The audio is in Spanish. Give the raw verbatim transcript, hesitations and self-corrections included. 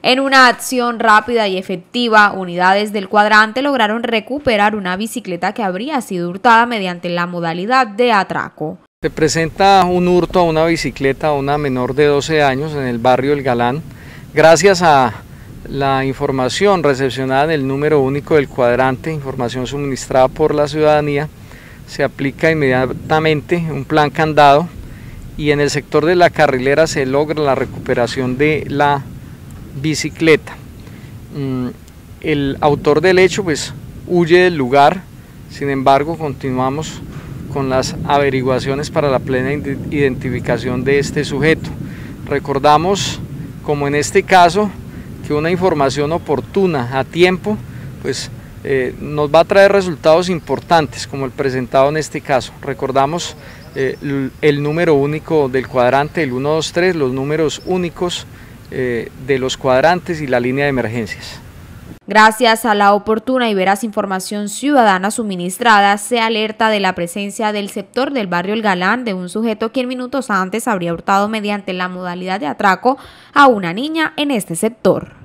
En una acción rápida y efectiva, unidades del cuadrante lograron recuperar una bicicleta que habría sido hurtada mediante la modalidad de atraco. Se presenta un hurto a una bicicleta a una menor de doce años en el barrio El Galán. Gracias a la información recepcionada en el número único del cuadrante, información suministrada por la ciudadanía, se aplica inmediatamente un plan candado y en el sector de la carrilera se logra la recuperación de la bicicleta. El autor del hecho pues huye del lugar, sin embargo continuamos con las averiguaciones para la plena identificación de este sujeto. Recordamos, como en este caso, que una información oportuna a tiempo pues eh, nos va a traer resultados importantes como el presentado en este caso. Recordamos eh, el, el número único del cuadrante, el ciento veintitrés, los números únicos eh, de los cuadrantes y la línea de emergencias. Gracias a la oportuna y veraz información ciudadana suministrada, se alerta de la presencia del sector del barrio El Galán de un sujeto quien minutos antes habría hurtado mediante la modalidad de atraco a una niña en este sector.